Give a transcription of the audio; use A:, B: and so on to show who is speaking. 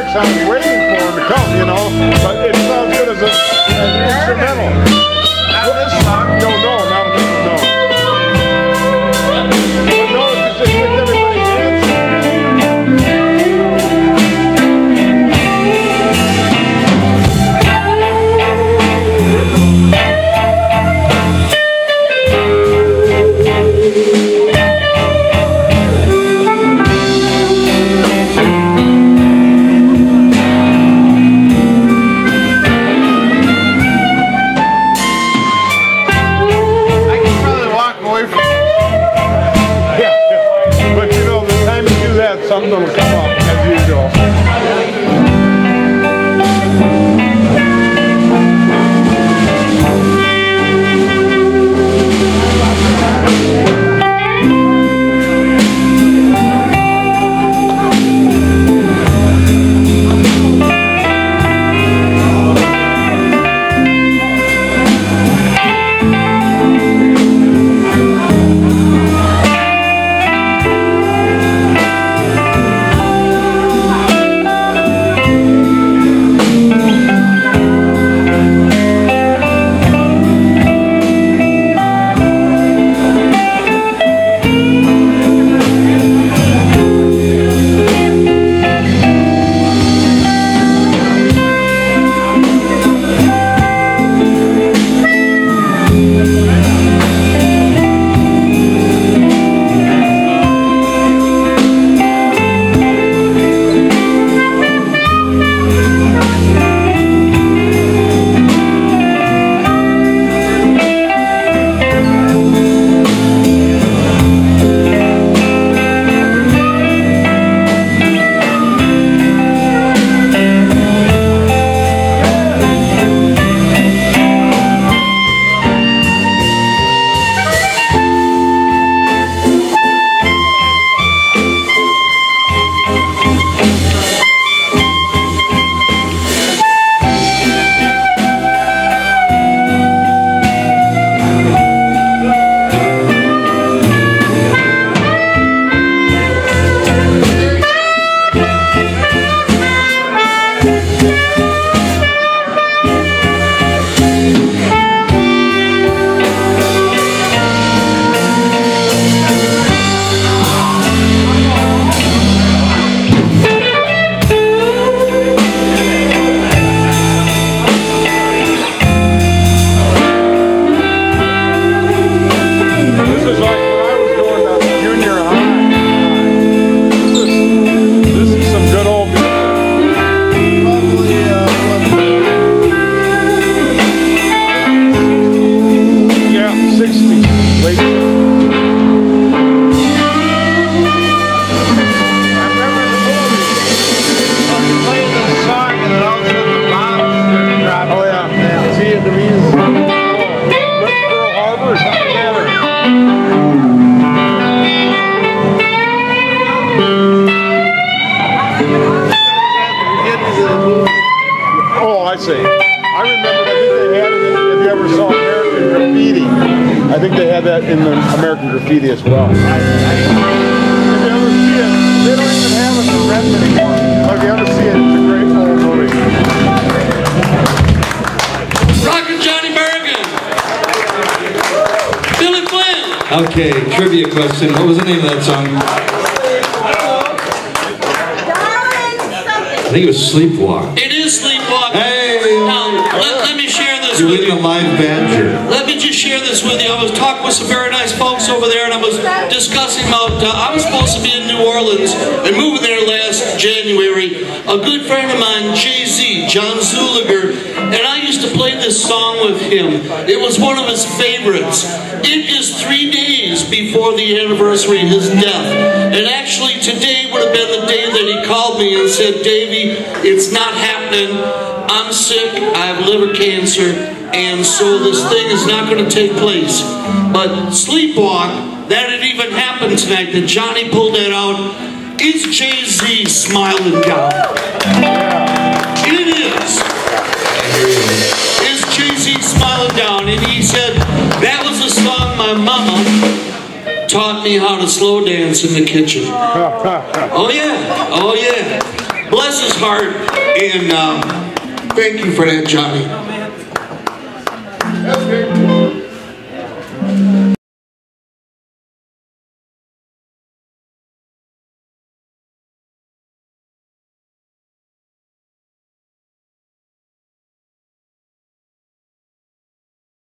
A: lyrics. I was waiting for him to come, you know, but it sounds good as an instrumental.
B: Not this song.
A: No, not this one, no. But no, it's just gets everybody dancing. Something will come up as usual. I remember, I think they had it in, if you ever saw American Graffiti, I think they had that in the American Graffiti as well. If you ever see it, they don't even have it for rent anymore. But if you ever see it, it's a great old movie.
C: Rockin Johnny Burgin. Billy Flynn.
D: Okay, trivia question. What was the name of that song? I think it was Sleepwalk.
C: It is Sleepwalk.
D: Hey!
C: Now, let me share this
D: You're
C: with you.
D: a live banter.
C: Let me just share this with you. I was talking with some very nice folks over there, and I was discussing about, I was supposed to be in New Orleans and moving there last January. A good friend of mine, J.Z, John Zuleger, and I used to play this song with him. It was one of his favorites. It is 3 days before the anniversary of his death. And actually, today would have been the day that he called me and said, Davey, it's not happening. I'm sick, I have liver cancer, and so this thing is not going to take place. But Sleepwalk, that had even happened tonight, that Johnny pulled that out. Is J.Z smiling down? It is. Is J.Z smiling down? And he said, that was a song my mama taught me how to slow dance in the kitchen. Oh yeah, oh yeah. Bless his heart, and thank you for that, Johnny.
A: That's great.